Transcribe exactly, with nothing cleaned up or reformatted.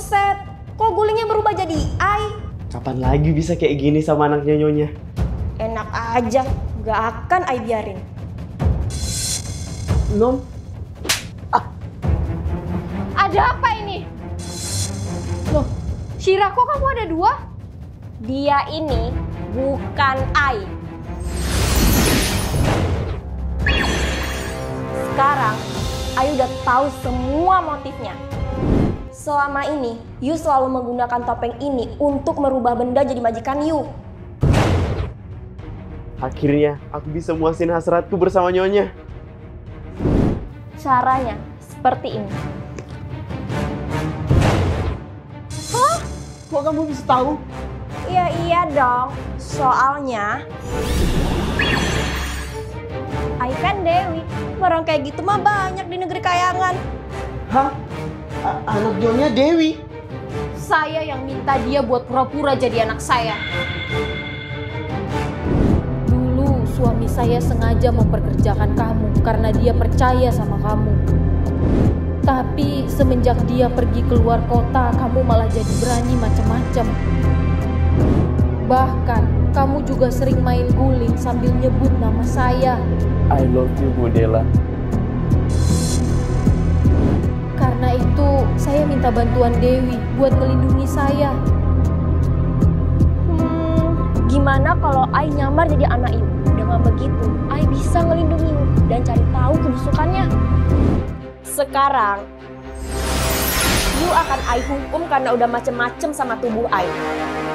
Buset, kok gulingnya berubah jadi Ai? Kapan lagi bisa kayak gini sama anak nyonya? Enak aja, gak akan Ai biarin. Nom. Ada apa ini? Loh, Shira kok kamu ada dua? Dia ini bukan Ai. Sekarang, Ai udah tahu semua motifnya. Selama ini, Yu selalu menggunakan topeng ini untuk merubah benda jadi majikan Yu. Akhirnya aku bisa muasin hasratku bersama nyonya. Caranya seperti ini. Hah? Kok kamu bisa tahu? Iya iya dong, soalnya Ai kan Dewi. Orang kayak gitu mah banyak di negeri kayangan. Hah? A- anak nyonya Dewi? Saya yang minta dia buat pura-pura jadi anak saya. Dulu suami saya sengaja memperkerjakan kamu karena dia percaya sama kamu. Tapi semenjak dia pergi keluar kota, kamu malah jadi berani macam-macam. Bahkan kamu juga sering main guling sambil nyebut nama saya. I love you, Bu Dela. Karena itu, saya minta bantuan Dewi buat melindungi saya. Hmm, gimana kalau Ai nyamar jadi anak Yu? Dengan begitu, Ai bisa ngelindungi Yu dan cari tahu kebusukannya. Sekarang, Yu akan Ai hukum karena udah macem-macem sama tubuh Ai.